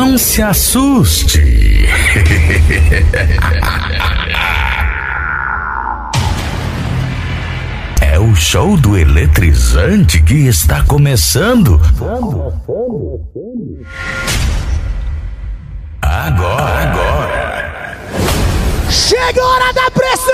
Não se assuste. É o show do eletrizante que está começando. Agora. Chega a hora da pressão!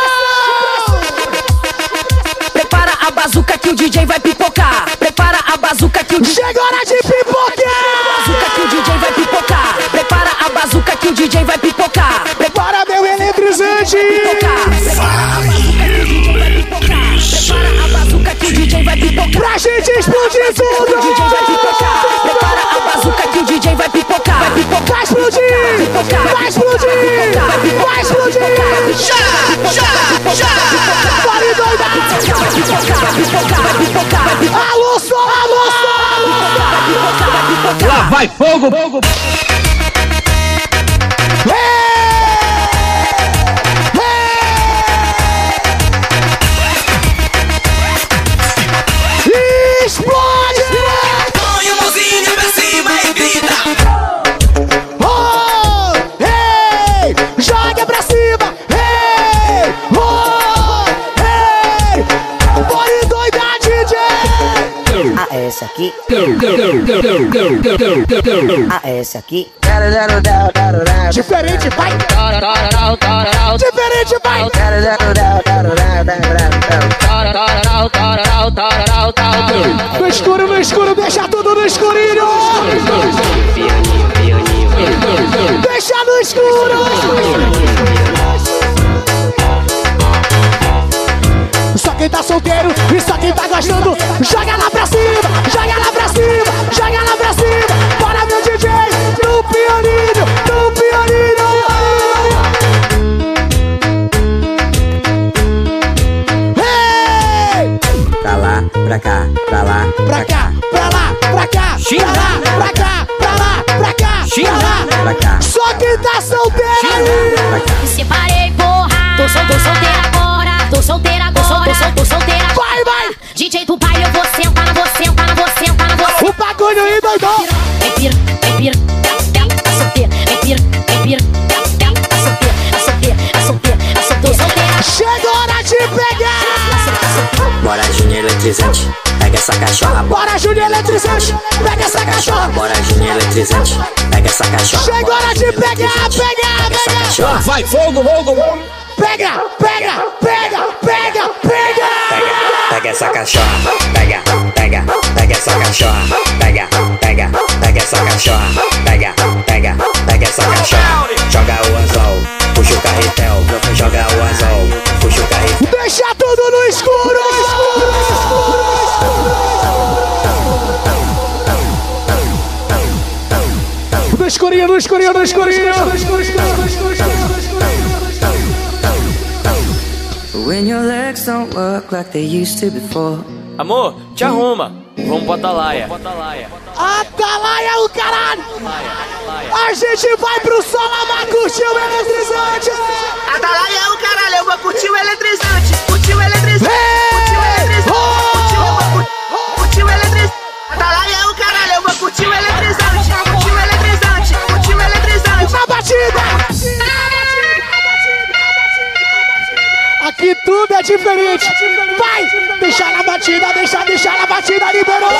Prepara a bazuca que o DJ vai pipocar. Prepara a bazuca que o DJ... Chega a hora de pipocar! Bazuca que o DJ vai pipocar. Prepara a bazuca que o DJ vai pipocar. Prepara meu eletrizante! Vai, eletrizante. Prepara a bazuca que o DJ vai pipocar. Pra gente explodir tudo! O DJ vai pipocar. Prepara a bazuca que o DJ vai pipocar. Vai pipocar. Vai explodir! Vai explodir! Vai explodir! Já! Pare doida! Alô, som! Lá vai fogo! Explode! Põe a mãozinha pra cima e grita. Oh, hey! Joga pra cima! Hey! Oh, hey! Bora doidar, DJ! Ah, esse aqui. Ah, esse aqui. Diferente, vai! Diferente, vai! No escuro, deixa tudo no escurinho! Deixa no escuro! Só quem tá solteiro e só quem tá gostando, joga lá pra cima, joga lá pra cima, joga lá pra cima! Bora, meu DJ, no pianinho, no pianinho! Hey! Pra lá, pra cá, pra lá, Pra cá, pra lá, pra cá, pra lá, pra cá, pra lá, pra cá, pra lá, pra cá. só quem tá solteiro! Me separei, porra. Tô solteira agora. Tô solteira agora. Tô solteira. Vai, vai! DJ do pai, eu vou sentar na você, sentar na você, sentar na você. O bagulho aí, doidão! Vem pira, tá solteira. Vem pira, tá solteira. Tá solteira. Tô solteira. Chega a hora de pegar! Bora, Júnior Eletrizante, pega essa cachorra. Bora, Júnior Eletrizante, pega essa cachorra! Bora, Júnior Eletrizante, pega essa cachorra. Chega a hora de pegar, pegar! Vai fogo! Pega! Pega essa cachorra, pega essa cachorra, pega essa cachorra, pega essa cachorra. Joga o anzol, puxa o carretel, joga o anzol, puxa o carretel. Deixa tudo no escuro! No escurinho! When your legs don't work like they used to before. Amor, te arruma. Vamos pra Atalaia. Atalaia o caralho! A gente vai pro Solamar curtir o eletrizante! Atalaia é o caralho, eu vou curtir o eletrizante. Curtir o eletrizante. Curtir o eletrizante. Atalaia é o caralho, eu vou curtir o eletrizante. Curtir o eletrizante. Na batida! Aqui tudo é diferente! Vai! Deixa na batida, deixa na batida, liberou!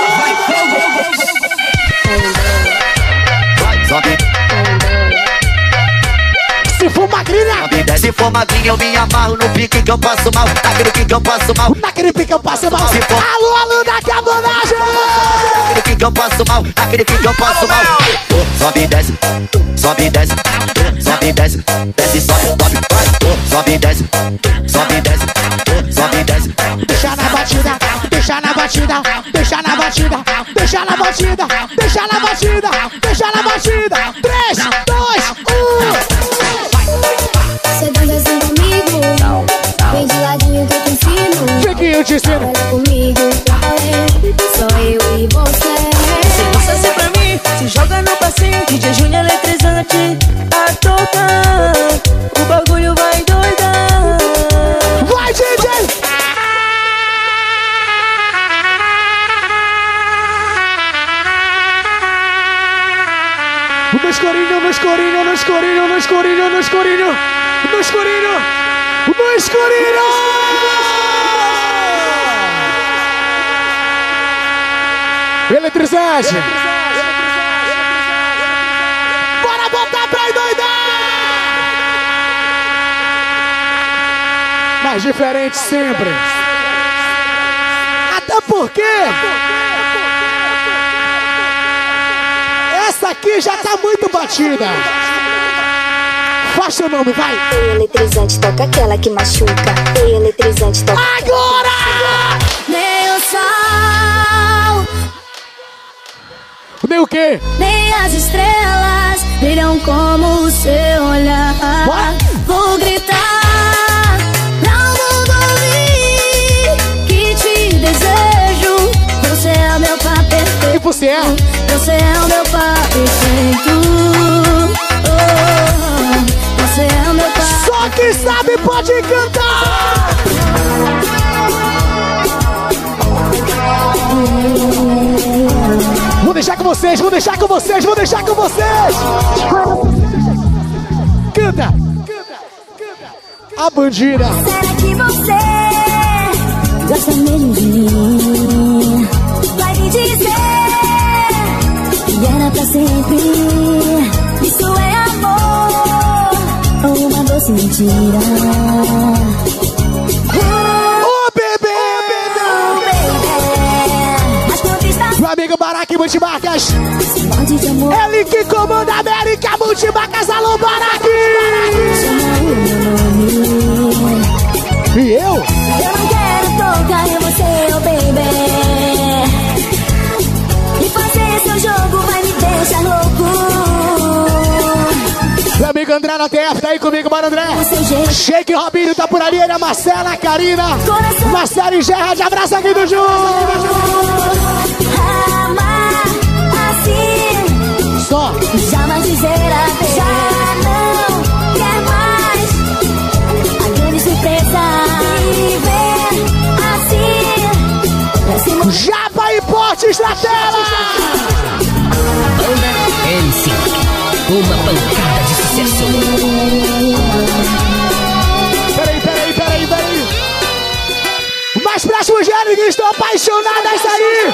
Se for magrinha! Se for magrinha eu me amarro no pique que eu passo mal. Naquele pique que eu passo mal. Naquele pique eu passo mal! Alô, da cabonagem! Naquele pique que eu passo mal. Naquele pique que eu passo mal. Sobe e desce, sobe e desce, sobe e desce, desce e sobe, sobe, vai. Sobe e desce, sobe e desce, sobe e desce. Deixa na batida, deixa na batida, deixa na batida, deixa na batida, deixa na batida, deixa na batida. 3, 2, 1. Cê dança assim comigo. Vem de ladinho que eu te ensino. Vem que eu te ensino. Olha comigo pra valer. Só eu e você. Você assim pra mim, se joga no passinho. DJ Júnior Eletrizante a tocar. O bagulho vai doidar. Vai, DJ! no escurinho, no escurinho, no escurinho, no escurinho, no escurinho, no escurinho, no escurinho. Eletrizante. Bora botar pra endoidar. Mais diferente sempre. Até porque essa aqui já tá muito batida. Faz seu nome, vai. Ei, eletrizante, toca aquela que machuca. Ei, eletrizante, toca. Agora! Nem o sol, Nem o quê? nem as estrelas brilham como o seu olhar. Bora. Vou gritar pra o mundo ouvir que te desejo. Você é o meu par perfeito. E você é? Você é o meu par perfeito. Você é o meu par. Só quem sabe pode cantar. Vou deixar com vocês, vou deixar com vocês, vou deixar com vocês. Canta, canta, canta. A bandida. Será que você gosta mesmo de mim? Vai me dizer que era pra sempre. Isso é amor ou uma doce mentira? Ô bebê, Mas conquista meu amigo Baraque Multimarcas. morte de amor. Ele que comanda a América Multimarcas, alô Baraque. Chama o meu nome. E eu? Eu não quero tocar em você, oh baby. E fazer seu jogo vai me deixar louco. Meu amigo André na TF, tá aí comigo, bora André. O seu jeito. Shake Robinho tá por ali, ele é Marcela, Karina, Marcela e Gerard, abraço aqui do Ju. Amar assim, Só. jamais dizer adeus. Já não quer mais a grande surpresa. Viver assim, pra cima. Japa e Portes na tela. MC, uma pancada de sucesso. Peraí. Mas para as mulheres que estão apaixonadas aí.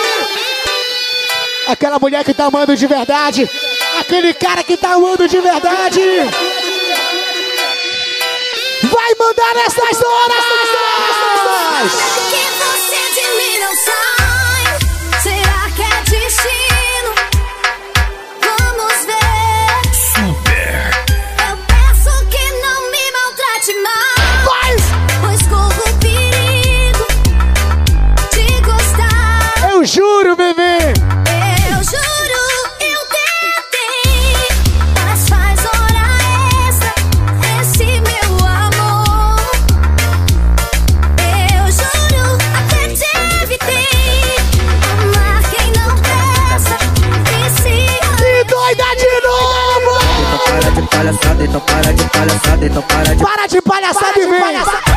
Aquela mulher que tá amando de verdade. Aquele cara que tá amando de verdade. Vai mandar nessas horas. Que você de mim não sai. Será que é destino? Vamos ver. Super. Eu peço que não me maltrate mais. Pois corro o perigo de gostar. Eu juro, bebê. Eu juro, eu tentei, mas faz hora extra esse meu amor. Eu juro, até te evitei. Amar quem não presta e se E doida de novo. Para de palhaçada, então para de palhaçada, então para de... Para de palhaçada e vem.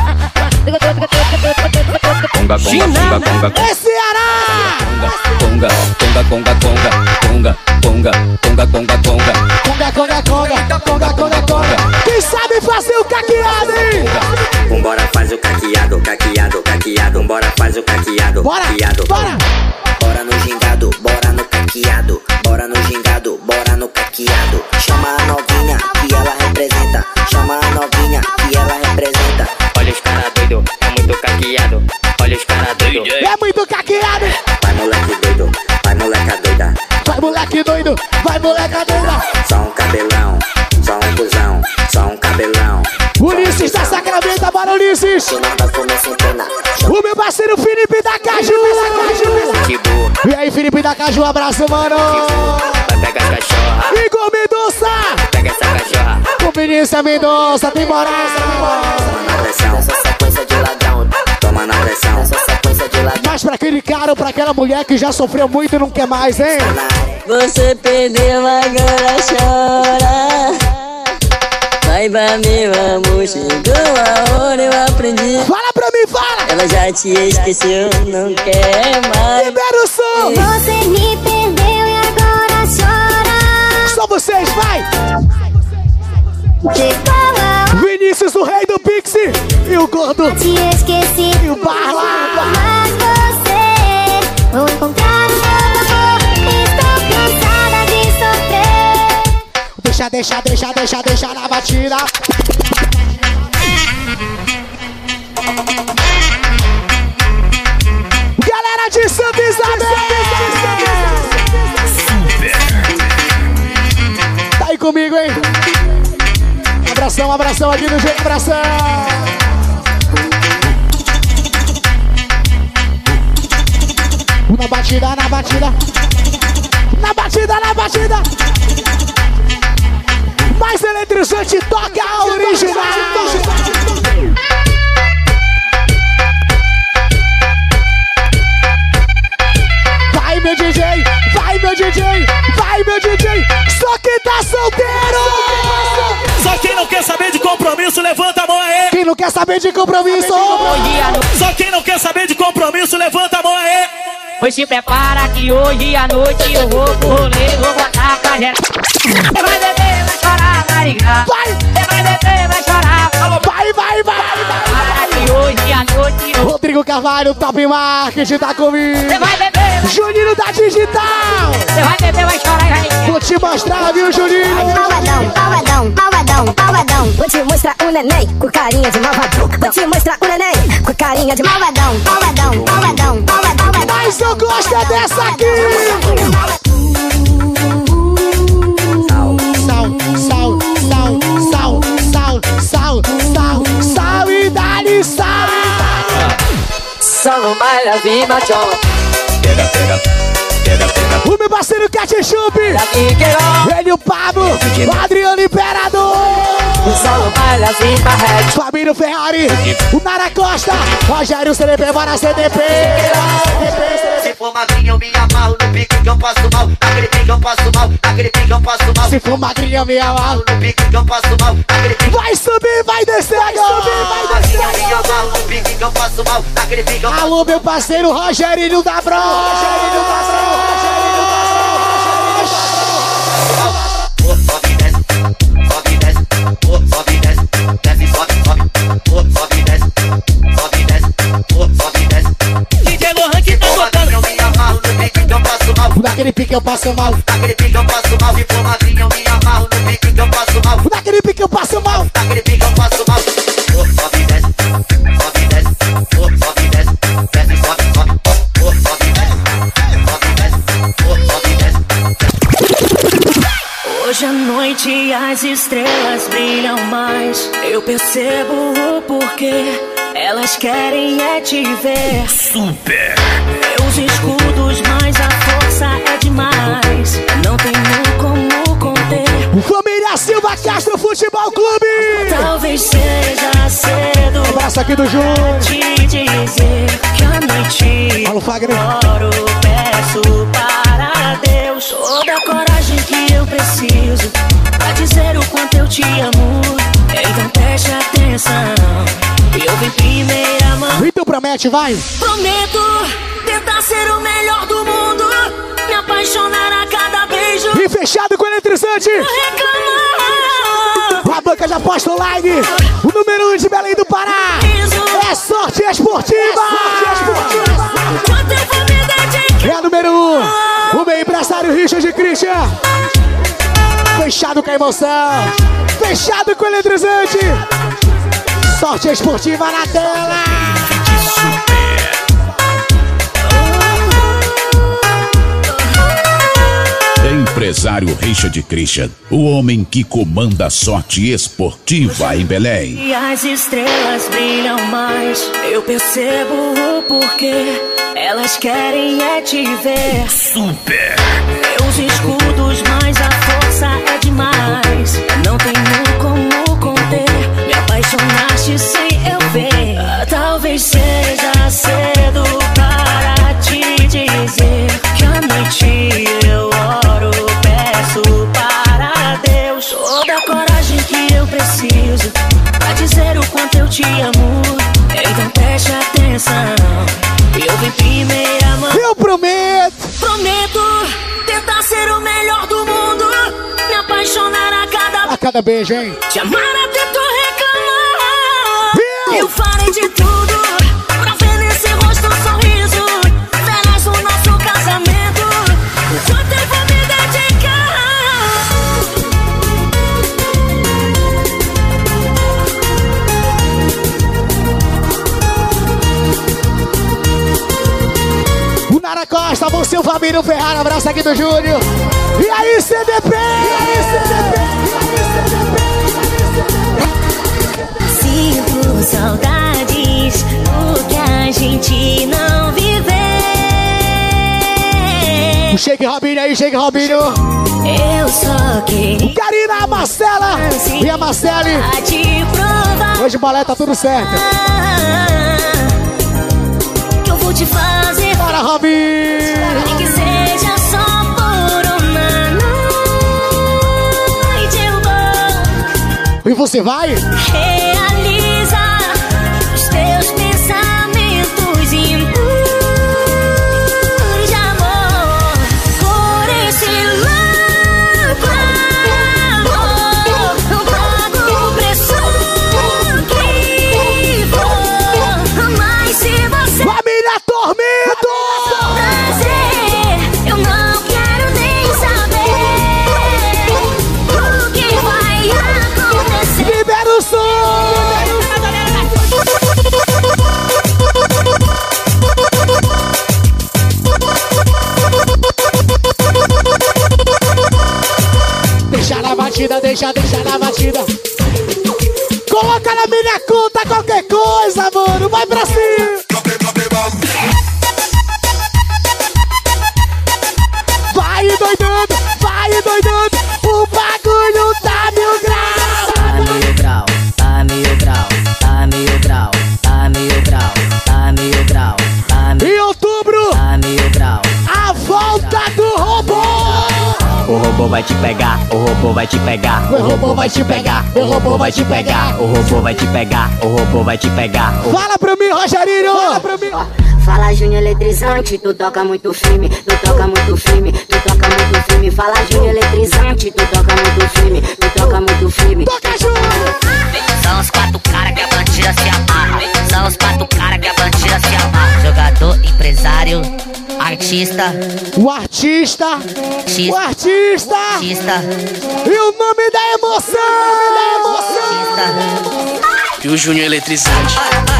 Conga, conga, conga, conga, É Ceará. conga, conga, conga, conga, conga, conga, conga, conga, conga. Conga. Quem sabe fazer o caqueado, hein? Vambora, faz o caqueado, caqueado, caqueado. Vambora, faz o caqueado, Bora, caqueado. bora. Bora no gingado, bora no caqueado. Bora no gingado, bora no caqueado. Chama a novinha que ela representa. Chama a novinha que ela representa. Olha os cara doido, é muito caqueado. Olha os cara doido. É muito caqueado. Vai moleque doido, vai moleca doida. Vai moleque doido, vai moleca doida. Só um cabelão, só um cuzão, só um cabelão. Ulisses da Sacramento, bora Ulisses. Se nada começa em pena. O meu parceiro Felipe da Caju. Que burro, E aí, Felipe da Caju, um abraço, mano. vai pegar as cachorra. Igor Mendonça. Pega essa cachorra. Com Vinícius Mendonça, tem moral. Toma na pressão, essa sequência de ladrão. Toma na pressão, essa sequência de ladrão. Mas pra aquele cara ou pra aquela mulher que já sofreu muito e não quer mais, hein? Você perdeu, agora chora. Saiba, meu amor, chegou a hora, eu aprendi. Fala pra mim, fala. Ela já te esqueceu, não quer mais. Libera o som. Você me perdeu e agora chora. Só você. E o gordo. Te esqueci. E o Barla. Mas você, vou encontrar um novo amor. Estou cansada de sofrer. Deixa na batida. Galera de Santa Isabel. Tá aí comigo, hein? Abração aqui no jeito, abração. Na batida. Mais eletrizante, toca a original. Vai meu DJ. Só quem tá solteiro. Só quem não quer saber de compromisso, levanta a mão aí. Quem não quer saber de compromisso. Só quem não quer saber de compromisso, levanta a mão aí. Pois se prepara que hoje à noite eu vou pro rolê, vou botar pra geral. Você vai beber, vai chorar, vai ligar. Você vai beber, vai chorar. Vai. Prepara que hoje à noite eu vou. Rodrigo Carvalho, Top Marketing, tá comigo. Você vai beber, Juninho da Digital. você vai beber, vai chorar e vai ligar. Vou te mostrar, viu, Juninho? Malvadão. Vou te mostrar o neném com carinha de malvadão. Vou te mostrar o neném com carinha de malvadão. Mas eu gosto é dessa aqui. Sal e dá-lhe sal. Só no malha, vi machão. O meu parceiro Ketchup. Ele, o Pablo, o Adriano Imperador. Só no malha, vi barrete. Fabinho Ferrari, o Nara Costa, Rogério CDP, bora CDP. Se for magrinha eu me amarro no pique que eu passo mal. Aquele pique eu passo mal, aquele pique eu passo mal. Se for magrinha eu me amarro no pique que eu passo mal. Aquele pique vai subir, vai descer, vai descer. eu me amarro no pique que eu passo mal. Aquele pique eu passo mal. Alô meu parceiro Rogerinho da Bro. Sobe e desce, sobe e desce, desce, sobe e desce, sobe e desce. DJ Lohan que tá tocando. Eu me amarro no pique que eu passo mal. Naquele pique eu passo mal. Naquele pique eu passo mal. Se for magrinha eu me amarro no pique que eu passo mal. Naquele pique eu passo mal. Naquele pique eu passo mal. Sobe e desce, sobe e desce, sobe e desce, desce, sobe e desce, sobe e desce. Hoje à noite as estrelas brilham mais. Eu percebo o porquê. Elas querem é te ver. Super. Meus escudos, mas a força é demais. Não tenho como conter. Família Silva Castro Futebol Clube. Talvez seja cedo. Abraço aqui do Júnior. Te dizer que a noite Fala o Fagner. oro, peço para Deus toda a coragem que eu preciso pra dizer o quanto eu te amo. Então preste atenção. Eu vim primeira mão. Então promete, vai. Prometo tentar ser o melhor do mundo. Me apaixonar a cada beijo. E fechado com eletrizante. A banca de aposta online. O número 1 de Belém do Pará. É Sorte Esportiva. É a número 1. O meu empresário Richard Christian. Fechado com a emoção. Fechado com eletrizante. Sorte Esportiva na tela. Empresário Richard Christian, o homem que comanda a Sorte Esportiva em Belém. E as estrelas brilham mais. Eu percebo o porquê. Elas querem é te ver. Super. Meus escudos, mas a força é demais. Não tenho como conter. Me apaixonaste sem eu ver. Talvez seja cedo para te dizer que à noite eu oro, peço para Deus toda a coragem que eu preciso pra dizer o quanto eu te amo. Então preste atenção. Eu vim primeira mão. Eu prometo. Prometo tentar ser o melhor do mundo. Me apaixonar a cada beijo, hein? Te amar até tu reclamar. Eu faço farei de tudo pra ver nesse rosto um sorriso. Feliz o nosso casamento, enquanto eu vou me dedicar. O Nara Costa, você, o Fabinho Ferrara, abraço aqui do Júnior. E aí, CDP? Sinto saudades do que a gente não viveu. Shake Robinho aí, Shake Robinho. Eu só queria Karina, a Marcela e a Marcele. a te provar Hoje o balé tá tudo certo. que eu vou te fazer. Bora, Robinho. Nem que seja só por uma noite eu vou E você vai? realizar os teus pensamentos impuros de amor. Por esse louco amor, não pago o preço que for. Mas se você Família Tormento! prazer, eu não quero nem saber o que vai acontecer. Libera o som! Deixa na batida, deixa na batida. Coloca na minha conta qualquer coisa, mano. Vai pra cima! Vai doidando, o bagulho tá mil graus. Tá mil grau, tá mil grau, tá mil grau, tá mil grau, tá mil grau, tá mil, Em outubro, tá mil grau. a volta do robô. O robô vai te pegar, o robô vai te pegar, O robô vai te pegar, o robô vai te pegar. o robô vai te pegar, o robô vai te pegar. Fala pra mim, Rogerinho. Fala pra mim. Fala Júnior eletrizante, tu toca muito firme, tu toca muito firme, tu toca muito firme. Fala Júnior eletrizante, tu toca muito firme, tu toca muito firme. Toca, Júnior. São os quatro caras que a bandida se amarra. São os quatro caras que a bandida se amarra. Jogador, empresário, artista, O artista. X, O artista. artista, E o nome da emoção. artista. E o Júnior eletrizante,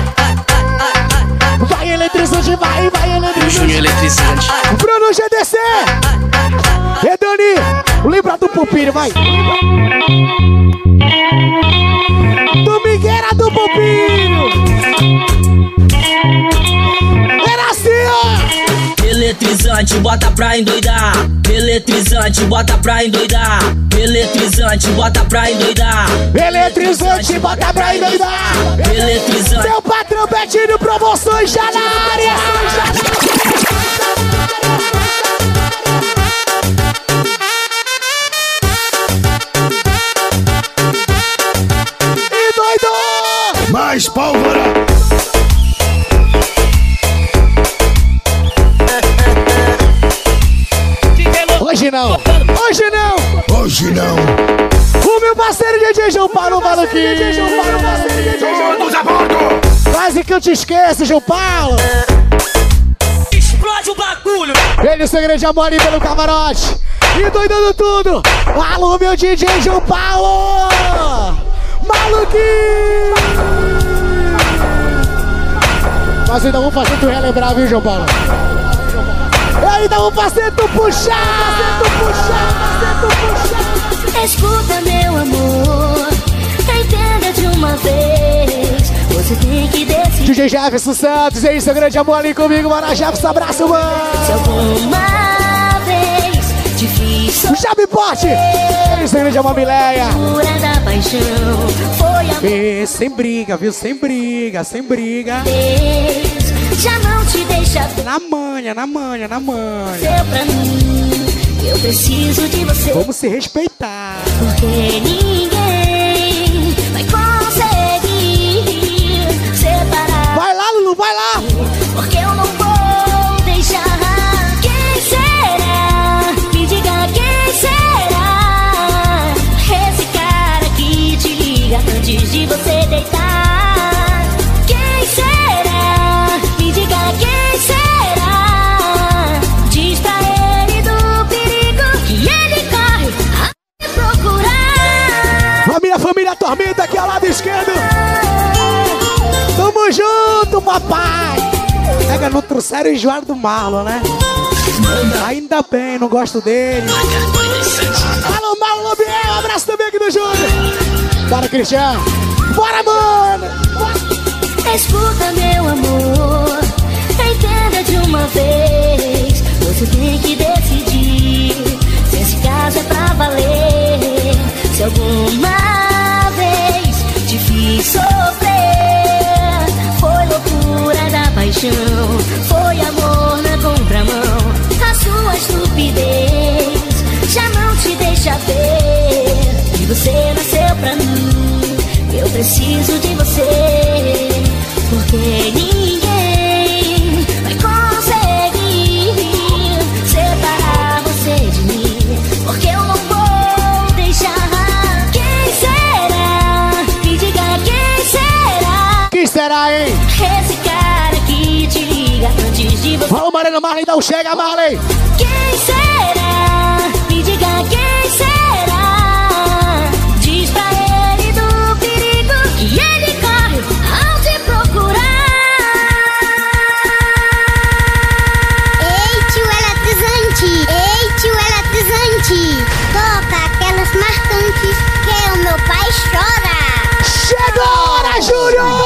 Vai eletrizante, vai e o eletrizante. Júnior eletrizante. Bruno GDC. E Dani, lembra do Pupinho, vai. Domingueira do Pupinho. Era assim, ó. Eletrizante, bota pra endoidar. Eletrizante, bota pra endoidar. Eletrizante, bota pra endoidar. Eletrizante, bota pra endoidar. Eletrizante. Seu patrão Betinho, promoções já na área. E doido! Mais pólvora! Hoje não! Hoje não! Hoje não! O meu parceiro DJ João Paulo Maluquinho! Todos a bordo! Quase que eu te esqueço, João Paulo! Explode o bagulho! Ele, o segredo de amor ali pelo camarote! E doidando tudo! Alô, meu DJ João Paulo! Maluquinho! Mas ainda vamos fazer tu relembrar, viu, João Paulo? Eu ainda vou fazer tu puxar! Escuta, meu amor, entenda de uma vez. Você tem que decidir. DJ Jefferson Santos, e aí, seu grande amor ali comigo, mano. Jefferson, abraço, mano. Se alguma vez difícil Jabi Pote, e aí, seu grande amor, Mileia. cura da paixão foi a E sem briga, viu? Sem briga, sem briga. vez. Já não te deixa Na manha, na manha, na manha. seu pra mim. Eu preciso de você, Vamos se respeitar. porque ninguém vai conseguir separar. Vai lá, Lulu, vai lá. Porque eu não vou deixar. Quem será? Me diga quem será? Esse cara que te liga antes de você deitar. Quem Rapaz, pega, não trouxeram o enjoado do Marlon, né? Ainda bem, não gosto dele. Alô, Marlon Lobiel, um abraço também aqui do Júnior. Bora, Cristiano. Bora, mano. Escuta, meu amor, entenda de uma vez. Você tem que decidir se esse caso é pra valer. Se alguma vez te fiz sofrer, foi loucura da paixão, foi amor na contramão. A sua estupidez já não te deixa ver. E você nasceu pra mim, eu preciso de você, porque ninguém vai conseguir separar você de mim, porque eu não vou deixar. Quem será? Me diga quem será? Quem será, hein? Esse cara que te liga antes de você. Fala, Mariana Marley, não chega, Marley. Quem será? Me diga quem será? Diz pra ele do perigo que ele corre ao te procurar. Ei, tio eletrizante! Ei, tio eletrizante! Toca aquelas marcantes que o meu pai chora. Chegou a hora, Júnior!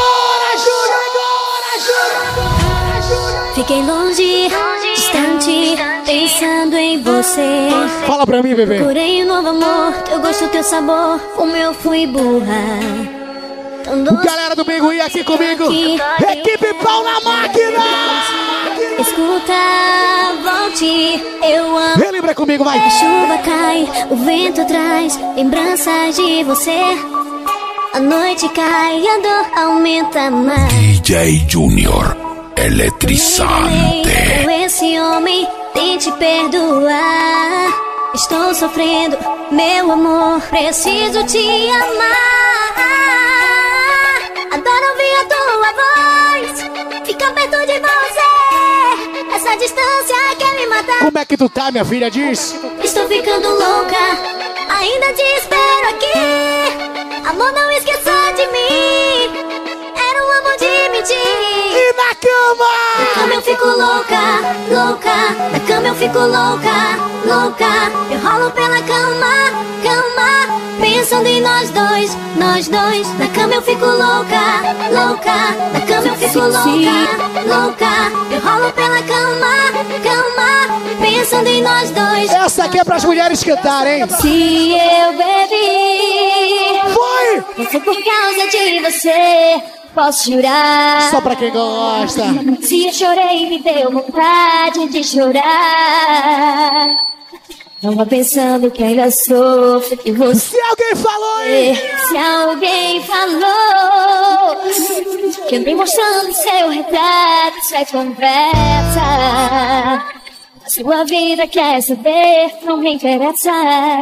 Fiquei longe, distante, pensando em você. Fala pra mim, bebê. Procurei um novo amor, teu gosto, teu sabor, como eu fui burra. Galera do Pinguim aqui comigo. Equipe Pau na Máquina. Escuta, volte, eu amo. Relembra comigo, vai. A chuva cai, o vento traz lembranças de você. A noite cai e a dor aumenta mais. DJ Júnior eletrizante. Com esse homem, tente perdoar. Estou sofrendo, meu amor, preciso te amar. Adoro ouvir a tua voz, ficar perto de você. Essa distância quer me matar. Como é que tu tá, minha filha? Diz. Estou ficando louca, ainda te espero aqui. Amor, não esqueça de mim, era um amor de mentir. E na cama? Na cama eu fico louca, louca. Na cama eu fico louca, louca. Eu rolo pela cama, cama, pensando em nós dois, nós dois. Na cama eu fico louca, louca. Na cama eu fico louca, louca. Eu rolo pela cama, cama, pensando em nós dois. Essa aqui é pras mulheres cantarem. Se eu bebi, foi por causa de você. Posso jurar. Só pra quem gosta. Se eu chorei, me deu vontade de chorar. Não vá pensando que ainda sofro que você. Se alguém falou, hein? Se alguém falou que andei mostrando seu retrato, isso é conversa. A sua vida quer saber, não me interessa.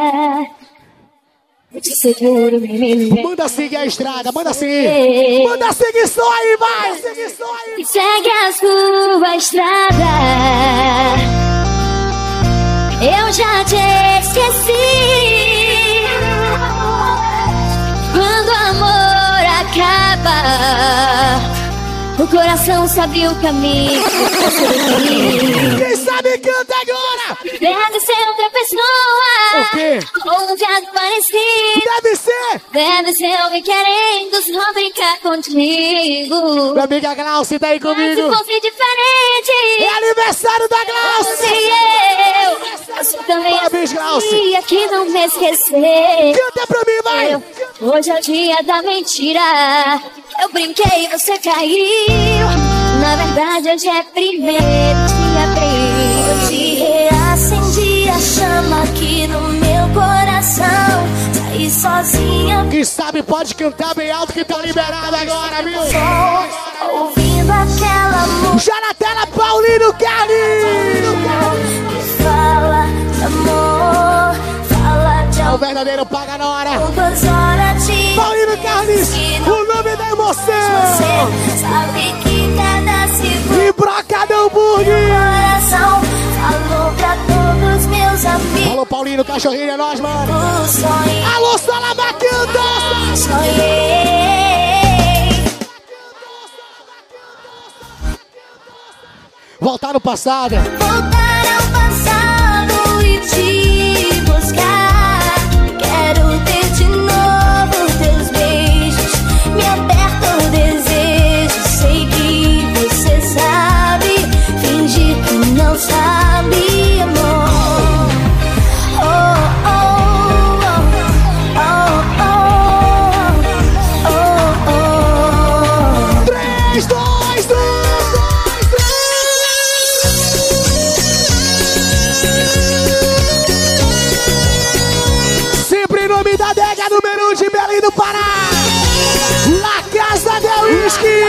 Eu te seguro, menino. Manda seguir a estrada, manda seguir. Manda seguir só aí, vai. E segue a sua estrada. Eu já te esqueci. Quando o amor acaba, o coração sabe o caminho. Quem sabe canta agora. Deve ser outra pessoa. O quê? Ou um viado parecido. Deve ser. Deve ser alguém querendo só brincar contigo. Minha amiga Glaucia tá aí comigo. Mas se fosse diferente, é aniversário da Glaucia. Eu também parabéns, Glaucia. Que não me esquecer. Canta pra mim, vai. Hoje é o dia da mentira. Eu brinquei, você caiu. Na verdade, hoje é primeiro de abril. Eu te reacendi a chama aqui no meu coração. Saí sozinha. Quem sabe pode cantar bem alto que tá liberado agora, viu? Ouvindo aquela música. Já na tela, Paulinho Carlos. Fala de amor, fala de amor. O verdadeiro paga na hora. Paulinho Carlos, o nome da emoção. Você sabe que cada segundo e broca do hambúrguer. Coração falou pra todos meus amigos. Alô, Paulinho, cachorrinho, é nós, mano. Sonhei. Alô, Salabacanta. Sonhei. Voltar no passado. Voltar ao passado e te buscar. Quero ter de novo teus beijos. Me aperta o desejo. Sei que você sabe. Finge que não sabe, amor. Oh, oh, oh, oh, oh, oh, oh. 3, 2, 2. Sempre em nome da adega número 1 de Belém do Pará. La Casa del Whisky.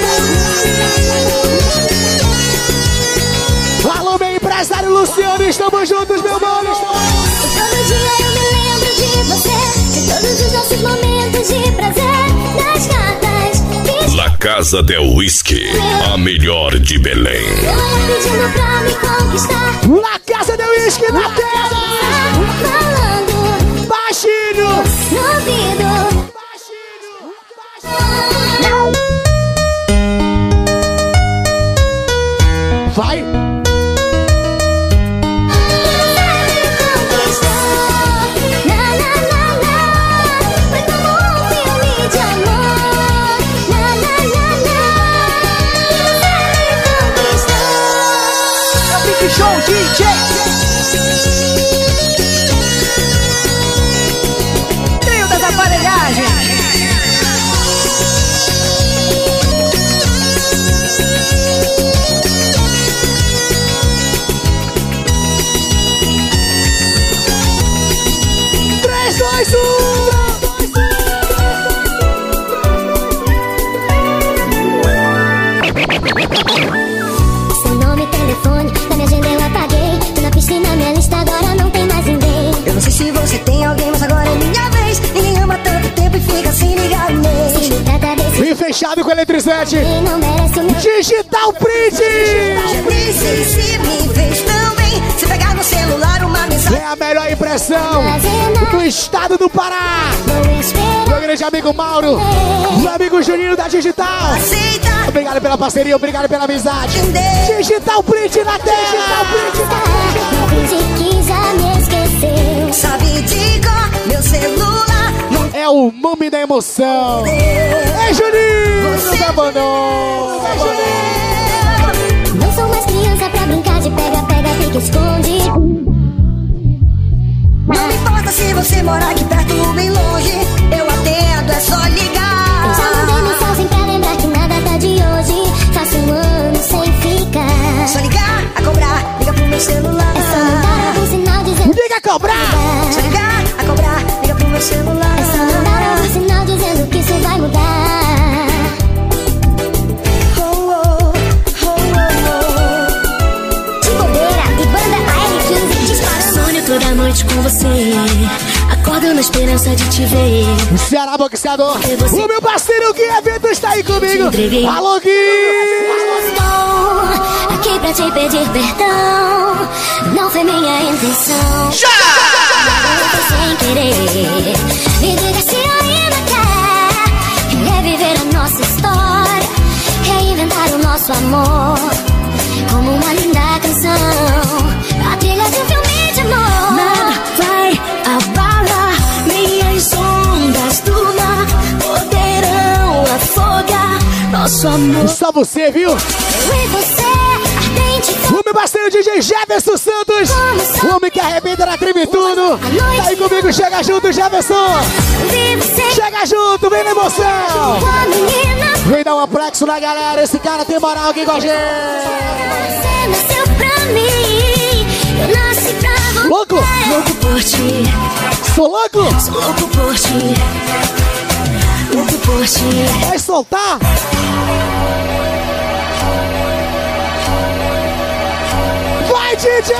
Alô, meu empresário Luciano, estamos juntos, meu mano. Todo dia eu me lembro de você, de todos os nossos momentos de prazer, das cartas que La Casa del Whisky, a melhor de Belém. ela pedindo pra me conquistar. La Casa del Whisky na tela. Falando Baixinho. no ouvido. Vai. Show DJ. Trio das aparelhagens. Seu nome e telefone, da minha agenda eu apaguei. Tô na piscina, minha lista agora não tem mais ninguém. Eu não sei se você tem alguém, mas agora é minha vez. Ninguém ama tanto tempo e fica sem ligar o mês. Se trata desse Vem fechado com eletrizante. não merece o meu Digital Print. Se me fez tão bem. Se pegar no celular uma mensagem. É a melhor impressão do estado do Pará. Meu grande amigo Mauro, meu amigo Juninho da Digital. Aceita. Obrigado pela parceria, obrigado pela amizade. Digital Print na tela. Finge que já me esqueceu. Sabe de cor, meu celular. É o nome da emoção. É Juninho, não tá abandono. Não sou mais criança pra brincar de pega, pega, fica, esconde. Não importa se você mora aqui perto ou bem longe. Eu atendo, é só ligar. Eu já mandei mensagem pra lembrar que nada tá de hoje. Faço um ano sem ficar. Só ligar, a cobrar, liga pro meu celular. É só mandar algum sinal dizendo. Liga a cobrar. Só ligar, a cobrar, liga pro meu celular. É só mandar algum sinal dizendo que isso vai mudar. Oh, oh, oh, oh, De bobeira e banda AR15 disparando. Sonho toda noite com você. Acordo na esperança de te ver. O Ceará Boxeador, o meu parceiro Gui Evento está aí comigo. Alô, Gui! Estou aqui pra te pedir perdão. Não foi minha intenção. Já! Foi sem querer. Me diga se ainda quer reviver a nossa história, reinventar o nosso amor como uma linda canção, a trilha de um filme de amor. Nada vai abalar, nem as ondas do mar poderão afogar nosso amor. Só você, viu? Eu e você, ardente O meu parceiro DJ Jefferson Santos, o homem que arrebenta na treme tudo. Tá aí comigo, chega junto, Jefferson. Chega junto, vem na emoção. Vem dar um aplexo na galera, esse cara tem moral aqui com a gente. Você nasceu pra mim, eu nasci pra você. Louco? Louco por ti, Sou louco? sou louco por ti, louco por ti. Vai soltar? Vai, DJ!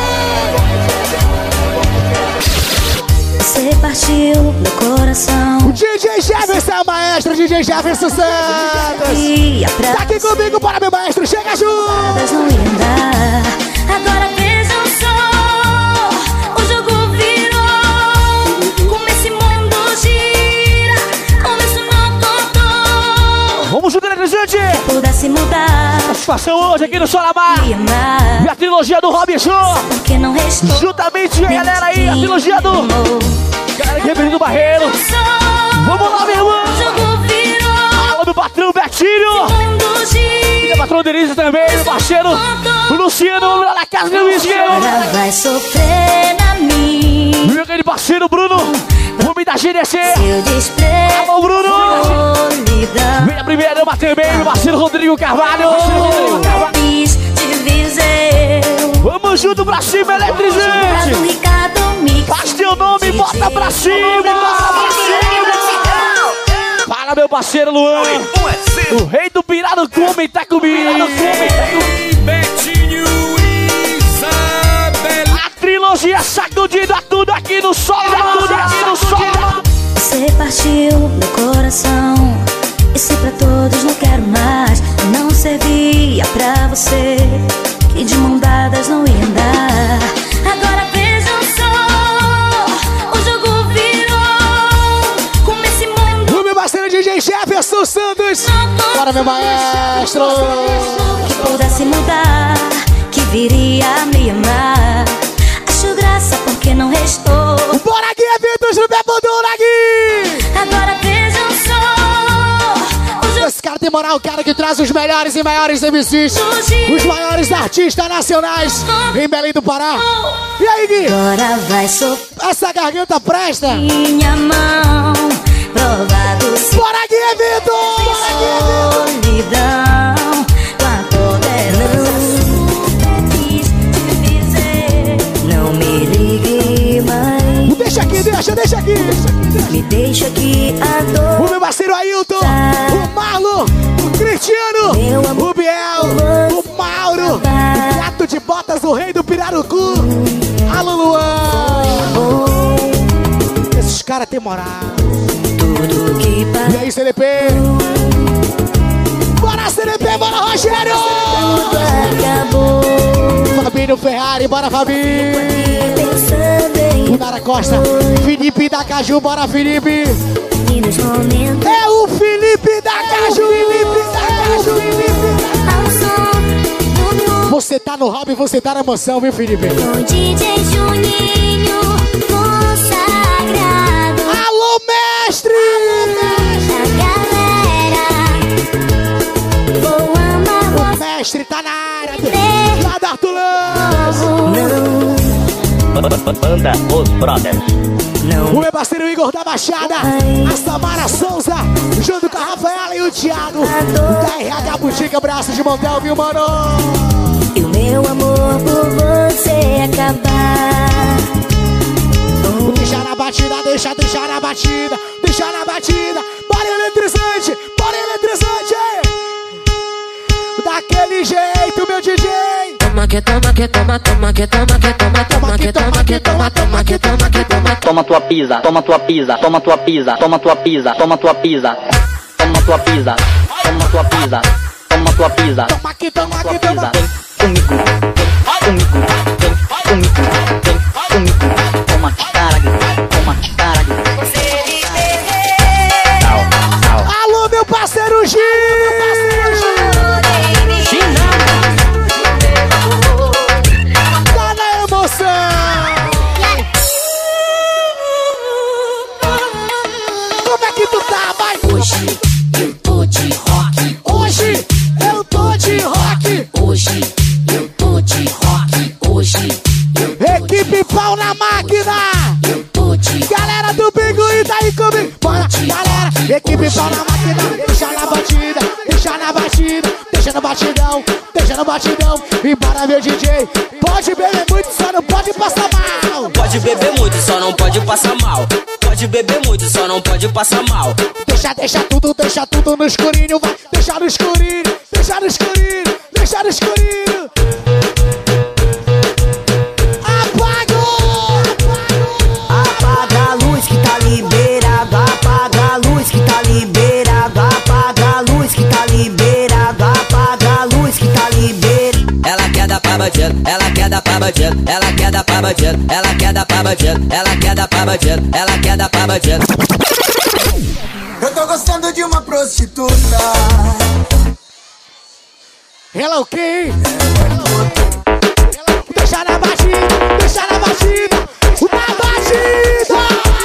Você partiu meu coração. O DJ Jefferson é o maestro, DJ Jefferson Santos. Tá aqui comigo, para meu maestro, chega junto! Não ia dar. Agora veja só, o jogo virou. Como esse mundo gira, como isso não contou. Vamos junto, eletrizante! Pudesse mudar, participação hoje aqui no Solamar. E a trilogia do Robinson. Juntamente com a galera aí, a trilogia do cara que representa o Barreiro. Vamos lá, meu irmão. Alô, meu patrão Betinho. E a patrão Denise também, meu parceiro Luciano. Vamos lá na casa do Luciano. Vai sofrer na minha. Meu grande parceiro Bruno. Homem da GDC. Alô, Bruno. Vem a primeira dama também, meu parceiro Rodrigo Carvalho. Vamos junto pra cima, eletrizante. Faz teu nome, bota pra cima. Fala, meu parceiro Luan. O rei do Pirarucu tá comigo. A trilogia sacudindo a tudo aqui no sol. Você partiu meu coração. E se pra todos não quero mais, não servia pra você, que de mão dadas não ia andar. Agora vejam só, o jogo virou. Como esse mundo. O meu parceiro DJ Jefferson Santos. Bora, meu maestro. Que pudesse mudar, que viria a me amar. Acho graça porque não restou. Bora aqui, eventos no Bebodona aqui. Agora vejam só. Esse cara tem moral, o cara que traz os melhores e maiores MCs, os maiores artistas nacionais em Belém do Pará. E aí, Gui? Agora vai sofrer. Essa garganta presta? Minha mão, provado se. Bora aqui, Vitor! Solidão, com a não me ligue mais. Deixa aqui. Me deixa aqui a dor. O meu parceiro Ailton, o Marlon, o Cristiano, o Biel, o Mauro, o Gato de Botas, o rei do Pirarucu. Alô, Luan. Esses caras têm moral. Tudo que e aí, CDP? Bora, CDP, bora, Rogério! Acabou. Fabinho Ferrari, bora, Fabinho! O Nara Costa, Felipe da Caju, bora, Felipe! É o Felipe da Caju! Você tá no hobby, você tá na emoção, viu, Felipe? O DJ Juninho, consagrado. Alô, mestre! O mestre tá na área, lá da Artulão! Banda Os Brothers. O meu parceiro Igor da Baixada, a Samara Souza, junto com a Rafaela e o Thiago, da RH Boutique, abraço de montão, viu, mano? E o meu amor por você acabar. Deixa na batida, deixa na batida, deixa na batida. Bora eletrizante, daquele jeito, meu DJ. Toma que toma que toma, toma que toma que toma, toma que toma que toma, toma que toma que toma. Toma tua pisa, toma tua pisa, toma tua pisa, toma tua pisa, toma tua pisa, toma tua pisa, toma tua pisa, toma tua pisa. Toma que toma que toma. Comigo, toma caralho. Alô, meu parceiro Gil! Tá na emoção! Como é que tu tá, vai? Hoje eu tô de rock. Hoje eu tô de rock. Hoje eu tô de rock. Hoje Equipe pau na máquina. eu tô de Galera do Pinguim tá aí comigo. Bora, galera. Equipe pau na máquina. Deixa na batida, deixa na batida. Deixa no batidão, deixa no batidão. E bora, meu DJ. Pode beber muito, só não pode passar mal. Pode beber muito, só não pode passar mal. Pode beber muito, só não pode passar mal. Deixa tudo no escurinho, vai. Deixa no escurinho, deixa no escurinho, deixa no escurinho. Apagou! Apaga a luz que tá liberado. Apaga a luz que tá liberado. Apaga a luz que tá liberado. Apaga a luz que tá liberado. Ela quer dar pra bandido, ela quer dar pra bandido, ela quer dar pra bandido, ela quer dar pra bandido, ela quer dar pra bandido, ela quer dar pra bandido. Eu tô gostando de uma prostituta. Ela o quê, hein? Deixa na batida, deixa na batida, na batida!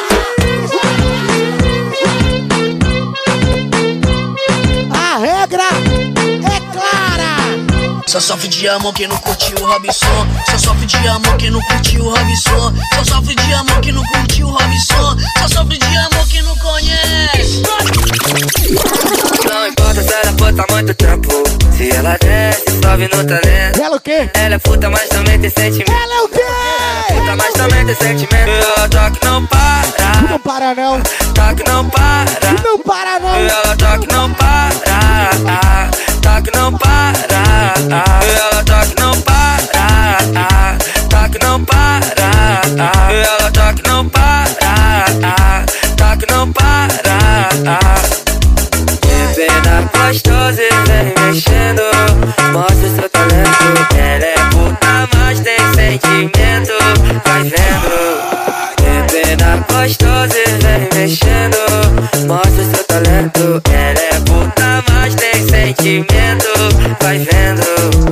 A regra é clara. Só sofre de amor quem não curtiu o Robson. Só sofre de amor quem não curtiu o Robson. Só sofre de amor quem não curtiu o Robson. Só sofre de amor quem não conhece. Não importa se ela puta há muito tempo. Se ela desce, sobe no talento. Ela o quê? Ela é puta, mas também tem sentimento. Ela é o quê? Puta, mas também tem sentimento. Ela toca não para. Não para não. Toca não para. Não para não. Ela toca não para. Toca não para. Ela toca não para. Toca não para. Ela toca não para. Toca não para. Pena gostosa e vem mexendo. Mostra o seu talento. Ela é puta, mas tem sentimento. Vai vendo. Pena gostosa e vem mexendo. Mostra o seu talento. Ela é puta, mas tem sentimento. Vai vendo.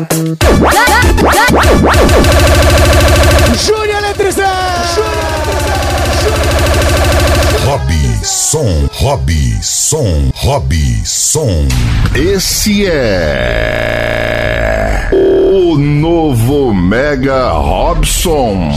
Júnior Eletrizante. Robson. Esse é o novo Mega Robson.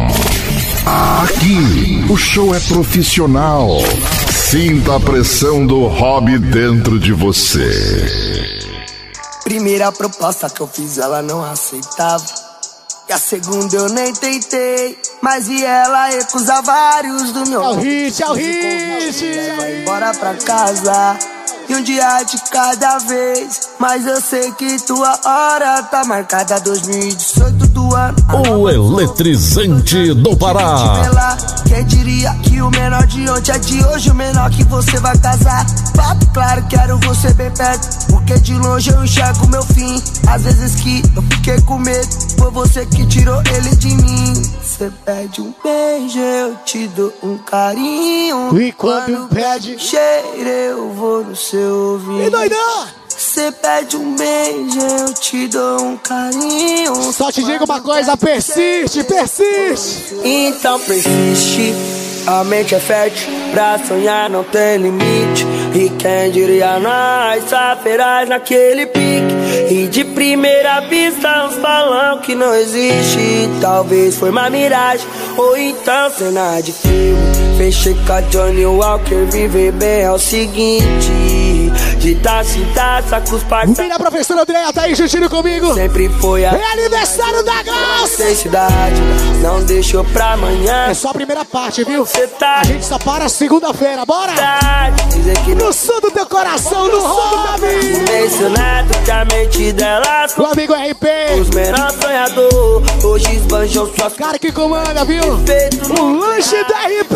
Aqui o show é profissional. Sinta a pressão do hobby dentro de você. Primeira proposta que eu fiz, ela não aceitava. E a segunda eu nem tentei, mas e ela recusa vários do meu. É o hit. Vai embora pra casa, e um dia de cada vez. Mas eu sei que tua hora tá marcada 2018 do ano. O eletrizante do Pará. Quem diria que o menor de ontem é de hoje o menor que você vai casar? Papo claro, quero você bem perto, porque de longe eu enxergo meu fim. Às vezes que eu fiquei com medo, foi você que tirou ele de mim. Você pede um beijo, eu te dou um carinho. E quando pede cheiro, eu vou no seu ouvido. E doidão! Você pede um beijo, eu te dou um carinho. Só te digo uma coisa, persiste. Então persiste, a mente é fértil, pra sonhar não tem limite. E quem diria nós, saberás naquele pique. E de primeira vista uns falam que não existe. Talvez foi uma miragem, ou então cena de filme. Fechei com a Johnny Walker, viver bem é o seguinte: de taça em taça com os parceiros. Vira a professora Andréa, tá aí juntinho comigo. Sempre foi a é aniversário da Glaucia. Cidade, não deixou pra amanhã. É só a primeira parte, viu? Tá... A gente só para segunda-feira, bora! Que no som do teu coração, no hobby. Mencionado que a mente dela. O amigo RP, os menores sonhador, hoje esbanjou suas. Cara que comanda, viu? O lanche da RP.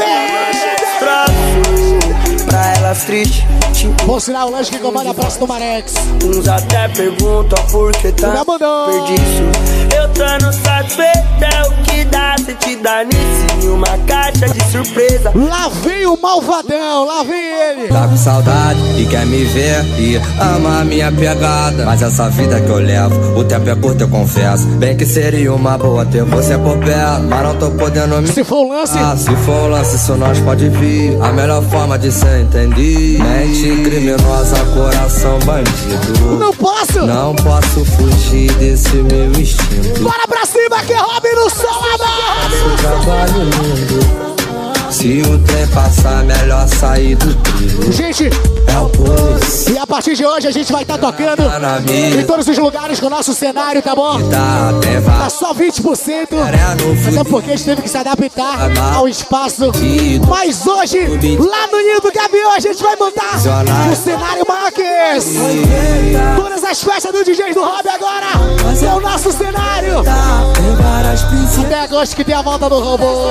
Pra elas tristes. Vou ensinar o lanche que comanda a Praça do Marex. Uns até perguntam por que tá perdido. Eu tô no satisfeito, é o que dá se te dar nisso. Uma caixa de surpresa. Lá vem o malvadão, lá vem ele. Tá com saudade e quer me ver e ama a minha pegada. Mas essa vida que eu levo, o tempo é curto, eu confesso. Bem que seria uma boa ter você por perto, mas não tô podendo me... Se for um lance, se for um lance, isso nós pode vir. A melhor forma de ser entendido. Mente criminosa, coração bandido. Não posso fugir desse meu instinto. Bora pra cima que é Robin no som, amor. Trabalho lindo. Se o trem passar, melhor sair do trilho. Gente, é o pulso. E a partir de hoje a gente vai estar tocando em todos os lugares com o nosso cenário, tá bom? Tá só 20%. Até porque a gente teve que se adaptar ao espaço. Mas hoje, lá no Ninho do Gavião, a gente vai montar o cenário Marques. Todas as festas do DJ do Hobby agora é o nosso cenário. Até agosto que tem a volta do robô.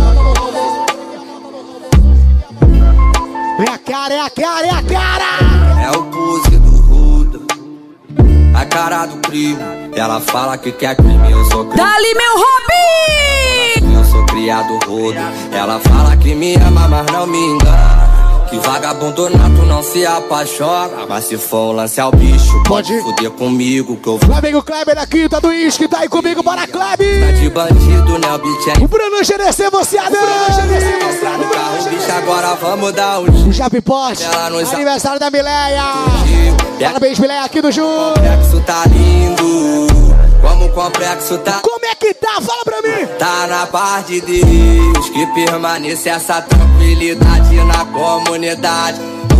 É a cara, é a cara, é a cara! É o pose do Ruda, a cara do primo. Ela fala que quer crime, eu sou crime. Dali, meu Robin! Eu sou criado rodo. Ela fala que me ama, mas não me engana. Que vagabundo nato não se apaixona. Mas se for um lance ao bicho, pode fuder comigo que eu vou. O amigo Kleber da Quinta do Isque tá aí comigo, bora Kleber. Tá de bandido, né, o beat é. O Bruno GDC, você Adão. No carro, bicho, agora vamos dar um. O Japipote, aniversário da Mileia. Parabéns, Mileia, aqui do Ju. O complexo tá lindo. Como o complexo tá. Como é que tá? Fala pra mim. Tá na paz de Deus. Que permanece essa tranquilidade na comunidade.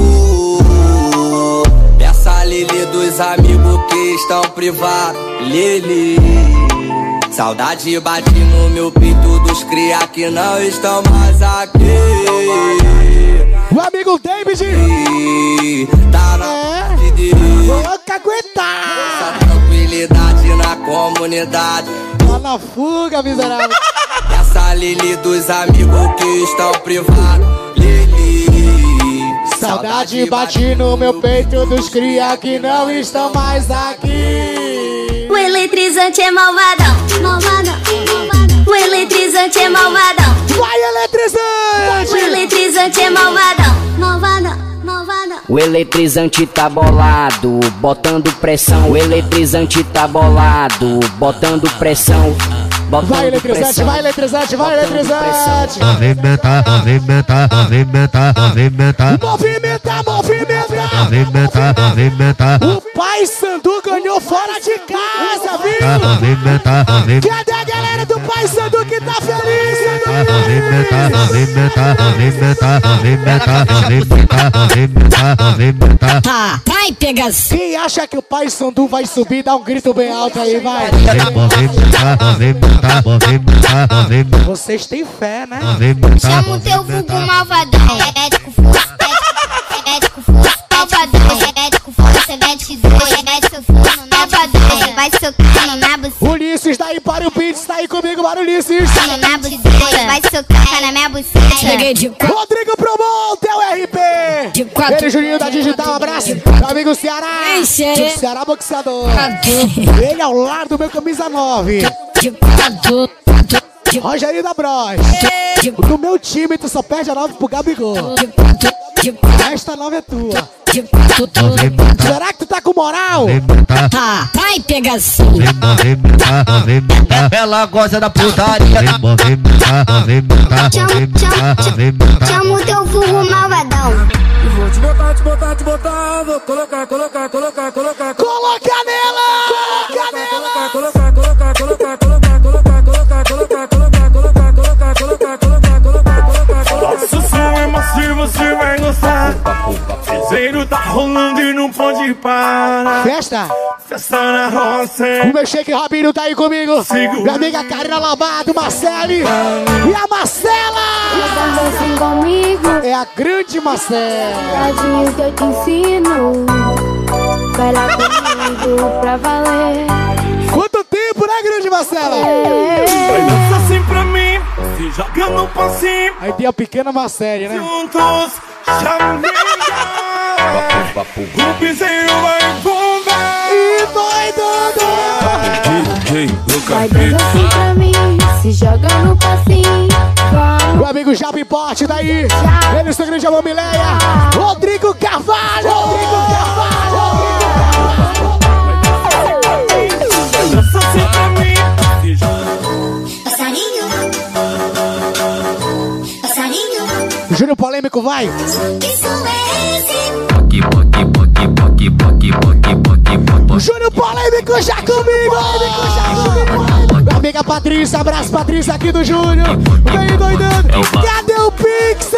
Peça Lili dos amigos que estão privados. Lili. Saudade bate no meu peito dos cria que não estão mais aqui. O amigo David tá na paz de Deus. Vou aguentar. Essa tranquilidade na comunidade. Tá na fuga, miserável. Essa Lili dos amigos que estão privados. Lili. Saudade bate no meu peito dos cria que não estão mais aqui. O eletrizante é malvadão, malvadão, malvadão. O eletrizante é malvadão. Vai, eletrizante! O eletrizante é malvadão, malvadão, malvadão. O eletrizante tá bolado, botando pressão. O eletrizante tá bolado, botando pressão. Vai, eletrizante, vai, eletrizante, vai, eletrizante. Movimenta, movimenta, movimenta, movimenta. Movimenta, movimenta. Movimenta, movimenta. O Pai Sandu ganhou fora de casa, viu? Movimenta, movimenta. Cadê a galera do Pai Sandu que tá feliz? Movimenta, movimenta, movimenta, movimenta, movimenta, movimenta, movimenta. Vai, pegas. Quem acha que o Pai Sandu vai subir, dá um grito bem alto aí, vai. Movimenta, movimenta. Vocês têm fé, né? Chama o teu vulgo malvadão. Ético força, ético força, malvadão. Ético força, ético força, ético força, malvadão. Vai socando na buceta. Ulisses, daí para o Beats, tá aí comigo, para Ulisses. Na buceta, vai socando na minha buceta. Cheguei de Rodrigo Promon, teu RP. Ele, Juninho da Digital, um abraço. Meu amigo Ceará. Ceará boxeador. Ele ao lado do meu camisa 9. Rogerinho da Bros. Do meu time, tu só perde a 9 pro Gabigol. Esta 9 é tua. Será que tu tá com moral? Vai, pegas. Ela gosta da putaria. Chama o teu vulgo malvadão. Vou te botar, vou colocar. Coloca nela! Nosso som é macio, você vai gostar. Fizeiro tá rolando e não pode parar. Festa na roça. O meu Shake Robinho tá aí comigo. Minha amiga Karina Lobato, Marcele. E a Marcela! Assim comigo. É a grande Marcela. Tadinho que eu te ensino. Vai lá comigo pra valer. Quanto tempo, né, grande Marcela? Vai dançar assim pra mim, se joga no passinho. Aí tem a pequena Marcele, né? Juntos, chamiga. O piseiro vai bombar. E doidando. Vai dançar assim pra mim, se joga no passinho. Meu amigo Japi Porte daí. Ele, seu grande amor Mileia. Rodrigo Carvalho. Júnior Polêmico, vai! Júnior Polêmico já comigo! Minha amiga Patrícia, abraço Patrícia aqui do Júnior! Vem doidando! Cadê o Pixel?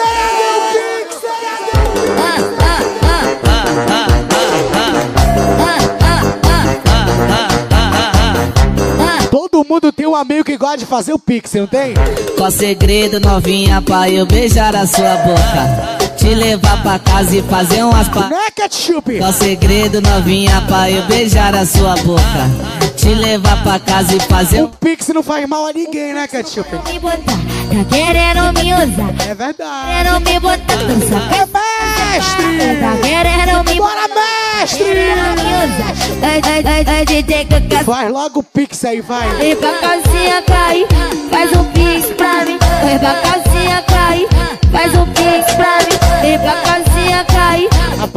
Todo mundo tem um amigo que gosta de fazer o Pixel, não tem? Qual segredo, novinha, pra eu beijar a sua boca? Te levar pra casa e fazer umas Né, ketchup? Qual segredo, novinha, pra eu beijar a sua boca? Te levar pra casa e fazer o Pixel não faz mal a ninguém, né, ketchup? Tá querendo me usar? É verdade. Querendo me botar. É mestre! Tá querendo me Bora, mestre! Querendo me usar. Faz logo o Pix aí, vai. Vem pra casinha cair, faz um Pix pra mim. Vem pra casinha cair, faz um Pix pra mim. Vem pra casinha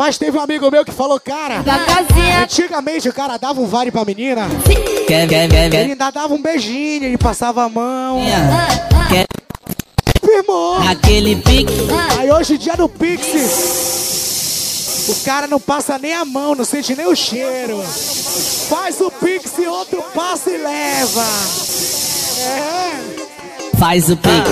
Mas teve um amigo meu que falou, cara, antigamente o cara dava um vale pra menina, ele ainda dava um beijinho, ele passava a mão. Firmou. Aquele pique. Aí hoje em dia no Pix, o cara não passa nem a mão, não sente nem o cheiro. Faz o Pix e outro passa e leva. Faz o Pix.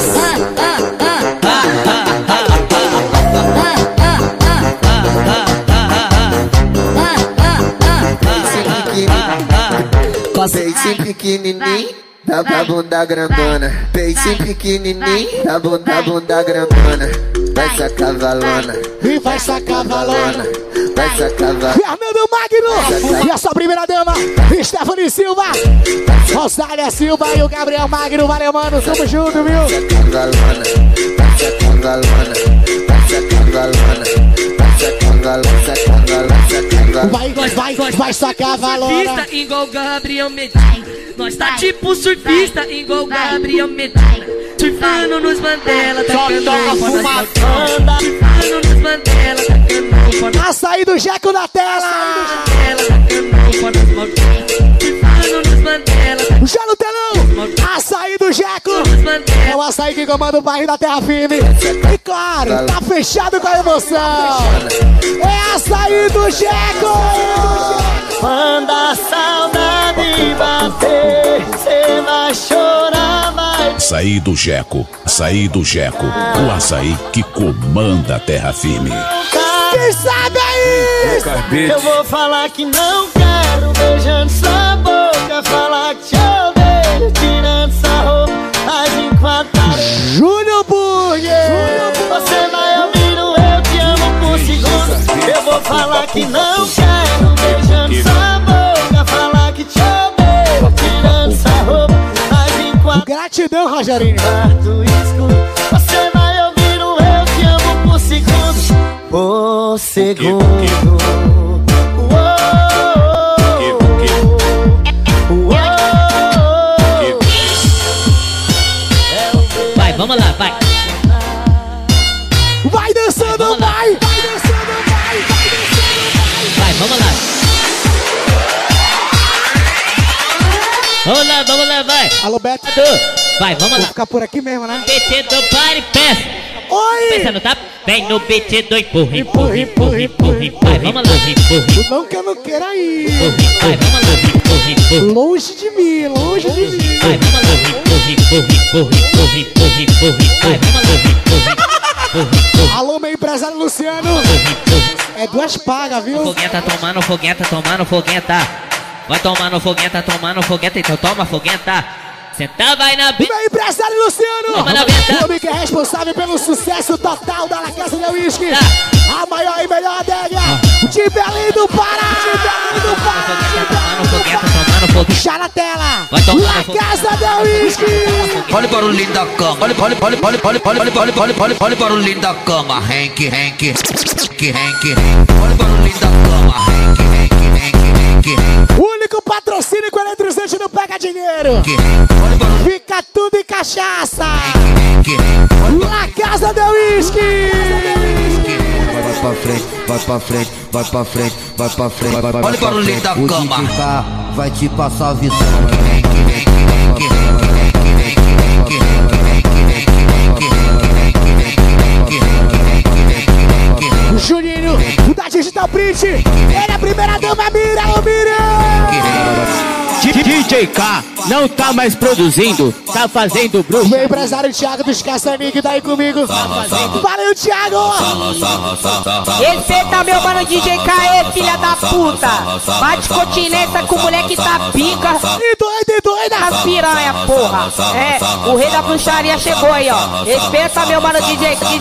Peixe pequenininho, da bunda grandona. Peixe pequenininho, da bunda grandona. Vai sacar valona. E vai sacar valona. Vai sacar valona. Fernando Magno. E a sua primeira dama, Stephanie Silva. Rosália Silva e o Gabriel Magno. Valeu, mano. Tamo junto, viu? Vai sacar valona. Vai sacar valona. Vai sacar valona. Vai sacar valona. Surfista igual Gabriel Medina. Nós tá tipo surfista igual Gabriel Medina. Surfando nos Mandela, tacando foda. Surfando nos Mandela, tacando foda. Açaí do Jeco na tela. Surfando nos Mandela. Já no telão. Açaí do Jeco. É o açaí que comanda o bairro da Terra Firme. E claro, tá fechado com a emoção. É açaí do Jeco. Quando a saudade bater, cê vai chorar, vai. Açaí do Jeco, açaí do Jeco, o açaí que comanda a Terra Firme. Quem sabe aí? Eu vou falar que não quero, beijando sua boca. Falar que te odeio, tirando essa roupa, as enquadradas. Júnior Burger. Você vai ouvir o eu te amo por segundo. Eu vou falar que não quero, beijando sua boca. Falar que te odeio, tirando essa roupa, as enquadradas. Gratidão, Rogerinho. Você vai ouvir o eu te amo por segundo. Por segundo. Vai, vamos lá, vai. Vai dançando, vai. Vai dançando, vai. Vai dançando, vai. Vamos lá. Vamos lá, vai. Alô, Beto. Vai, vamos lá. Vou ficar por aqui mesmo, né? BT do Pare Peça. Oi! Pensa no tapa, vem no BT do empurra, empurra, empurra, empurra. Vai, vamos lá, empurra. Não que eu não queira ir. Vai, vamos lá, empurra, empurra. Longe de mim, longe de mim. Vai, vamos lá, empurra, empurra, empurra, empurra, empurra, empurra. Vai, vamos lá, empurra, empurra. Alô, meu empresário Luciano. É duas pagas, viu? Foguenta tomando, foguenta tomando, foguenta. Vai tomando, foguenta tomando, foguenta. Então toma, foguenta. Senta, vai na B. Meu empresário Luciano. O homem que é responsável pelo sucesso total da La Casa del Whisky. A maior e melhor adega de Belém do Pará. De Belém do Pará. Já na tela. La Casa del Whisky. Olha para o lindo da cama. Olha para o lindo da cama. Hank. Olha para o lindo da cama. Hank. O único patrocínio que o eletrizante não pega dinheiro. Fica tudo em cachaça. La Casa del Whisky. Vai pra frente, vai pra frente, vai pra frente, vai pra frente. Olha para o lindo da cama. Vai te passar a visão. O Juninho, da Digital Print. Ele é a primeira dama, DJ K não tá mais produzindo, tá fazendo bruxa. Meu empresário Thiago dos Caçanique tá aí comigo. Valeu, Thiago! Respeita meu mano DJ K, filha da puta. Bate continência com o moleque tá pica. E doida! As piranha, porra. É, o rei da bruxaria chegou aí, ó. Respeita meu mano DJ K,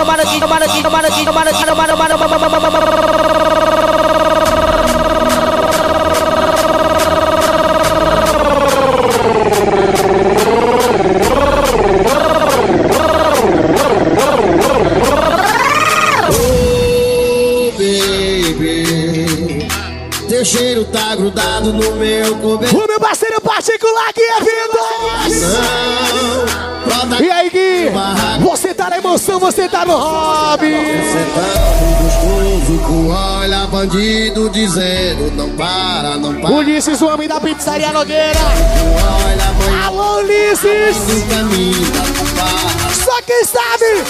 Teu cheiro tá grudado no meu cobertor. O meu parceiro particular aqui é Vitor. E aí, Gui? Você tá na emoção, você tá no hobby. Você tá no gostoso, maluco olha bandido dizendo não para, não para. Ulisses, o homem da pizzaria Nogueira. Olha, alô, Ulisses. Só quem sabe.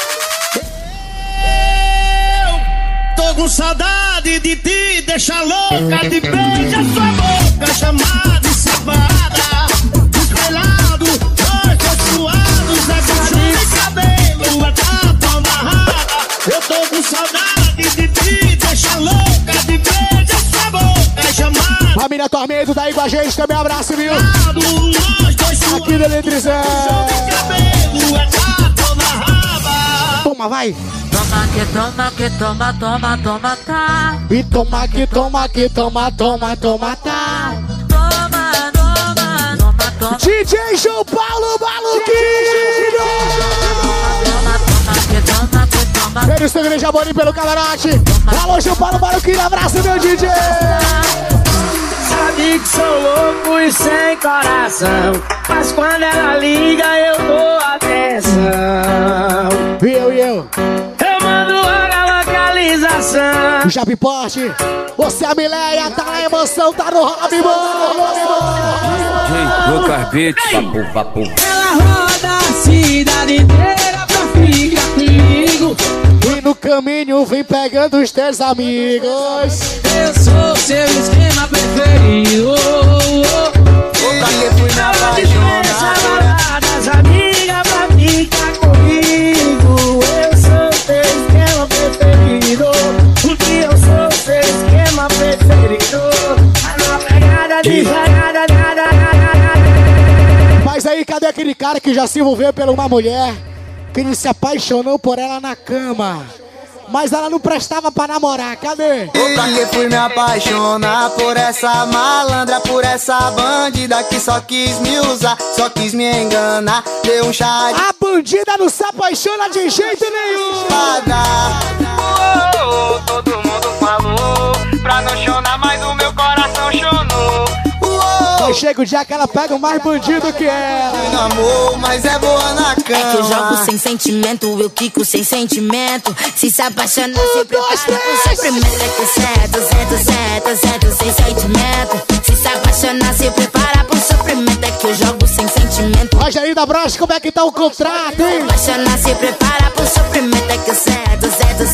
Tô com saudade de ti, deixa louca, de beija sua boca, chamada de safada. Desvelado, olhos suados, é cachuva e cabelo, é tapa amarrada. Eu tô com saudade de ti, deixa louca, de beija sua boca, chamada. Família Tormento tá aí com a gente, também abraço, viu? Aqui do Eletrizante. Toma, vai. Toma que toma, que toma, toma, toma, tá. E toma que toma, que toma, toma, toma, tá. Toma, toma, toma, toma. DJ João Paulo Maluquinho. Pelo seu grande amor e pelo camarote. Alô, João Paulo Maluquinho, abraço, meu DJ. Sabe que sou louco e sem coração, mas quando ela liga eu dou atenção. E eu mando a localização. Japipote, você é a Mileia, tá na emoção, tá no hobby, Lucas Beat, papo. Ela roda a cidade inteira pra ficar comigo. E no caminho vem pegando os teus amigos. Eu sou seu esquema preferido. Outra que fui me apaixonar. Das amigas pra ficar comigo. Eu sou seu esquema preferido. Porque eu sou seu esquema preferido. A pegada de jogada, nada. Mas aí, cadê aquele cara que já se envolveu por uma mulher, que ele se apaixonou por ela na cama, mas ela não prestava pra namorar? Cadê? Outra que fui me apaixonar por essa malandra, por essa bandida que só quis me usar, só quis me enganar. Deu um chá de... A bandida não se apaixona de jeito nenhum. Todo mundo falou pra não chorar, mas o meu coração chonou. Aí chega o dia que ela pega o mais bandido que ela. No amor, mas é boa na cama. É que eu jogo sem sentimento, eu quico sem sentimento. Se apaixonar, se prepara pro sofrimento. É que certo, sem sentimento. Se apaixonar, se prepara pro sofrimento. É que eu jogo sem sentimento. Rogerinho da Broche, como é que tá o contrato, hein? Se apaixonar, se prepara pro sofrimento. É que eu certo.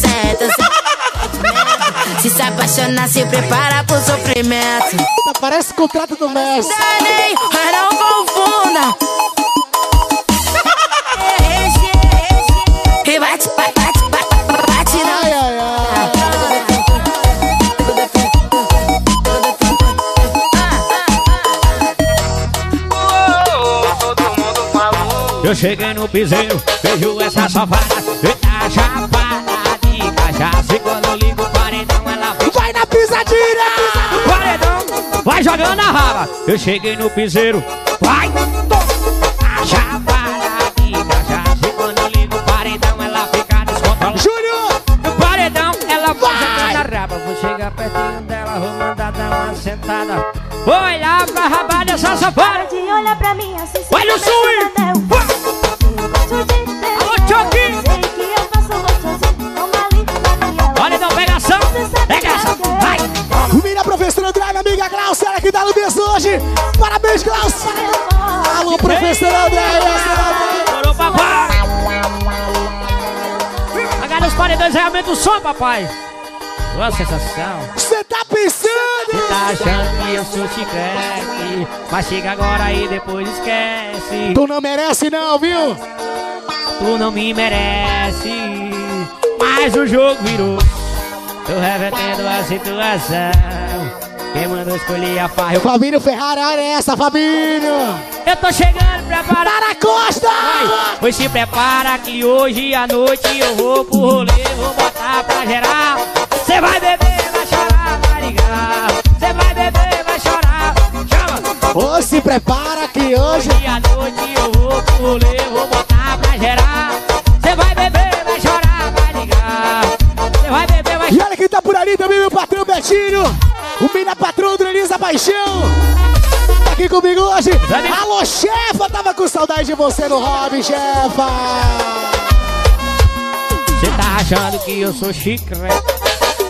Se apaixonar, se prepara pro sofrimento. Parece o contrato do Messi. Dani, mas não confunda. E bate não. Eu cheguei no piseiro, vejo essa safada, tá chapada de cachaça. E quando eu ligo o paredão, ela vai na pisadinha. Paredão, vai jogando a raba. Eu cheguei no piseiro, vai, tá chapada de cachaça. E quando eu ligo o paredão, ela fica descontrolada. Júnior! No paredão, ela vai jogando a raba. Vou chegar pertinho dela, vou mandar dar uma sentada. Vou olhar pra raba dessa safada. De olhar pra mim assim. Olha o swing! Alô, Choquinho! Olha, então, pegação! Pegação! Vai! Minha professora André, minha amiga Glaucia, ela que tá no berço hoje! Parabéns, Glaucia! Alô, professora André! Parou, papai! Agora os paredões realmente o som, papai! Boa sensação! Você tá pensando? Você tá achando que eu sou chiclete, mas chega agora e depois esquece. Tu não merece não, viu? Tu não me merece, mas o jogo virou. Tô revertendo a situação. Quem mandou escolher a farra? Fabinho Ferrari, olha essa, Fabinho! Eu tô chegando, prepara para a costa! Pois se prepara que hoje à noite eu vou pro rolê, vou botar pra geral. Cê vai beber, vai chorar, vai ligar. Cê vai beber, vai chorar, chama! Ô, se prepara que hoje à noite eu vou pro rolê, vou botar pra geral. Cê vai beber, vai chorar, vai ligar. Cê vai beber, vai chorar. E olha quem tá por ali também, meu patrão Betinho. O mina patrão do Elisa Paixão. Tá aqui comigo hoje. Alô, chefa, tava com saudade de você no hobby, chefa. Cê tá achando que eu sou chiclete,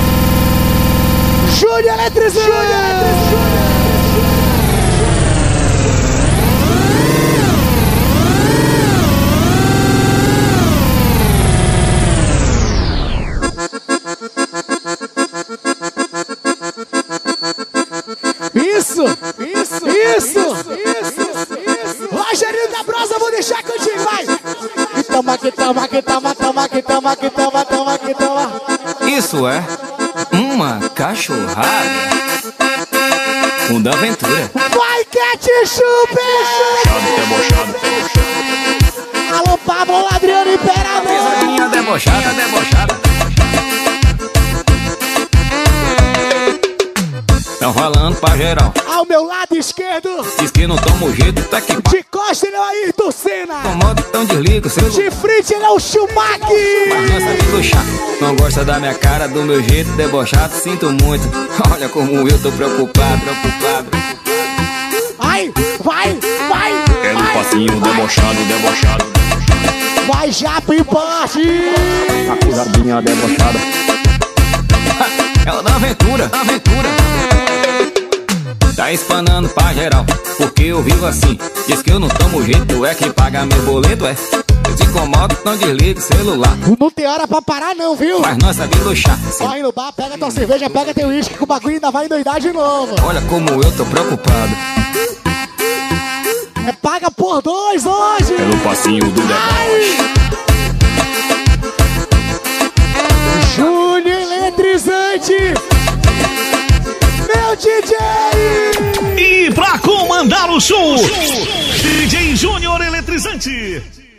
Júnior Eletrizante. Isso. Rogerinho da Brosa, vou deixar contigo, vai. Toma. Isso é uma cachorrada. Fundo Aventura. Vai, ketchup! Debochado. Alô, Pablo, Adriano Imperador. Pesadinha debochada. Tão rolando pra geral. Ao meu lado esquerdo. Diz que não toma o jeito, tá que de costa ele é o Ayrton Senna. Incomoda, então desliga o seu. De frente ele é o Schumacher. Mas não sabe luxar. Não gosta da minha cara, do meu jeito debochado, sinto muito. Olha como eu tô preocupado. Vai. É no passinho debochado. Vai já pro empate. A pisadinha debochada. É o da aventura. Tá espanando pra geral, porque eu vivo assim. Diz que eu não tomo jeito, é quem paga meu boleto, é. Eu te incomodo, não desliga o celular. Não tem hora pra parar não, viu? Mas nós sabemos luxar. Corre no bar, pega tua cerveja, pega teu uísque, que o bagulho ainda vai endoidar de novo. Olha como eu tô preocupado. É paga por 2 hoje. Pelo passinho do deboche. Júnior Eletrizante, meu DJ. E pra comandar o show, DJ Júnior Eletrizante.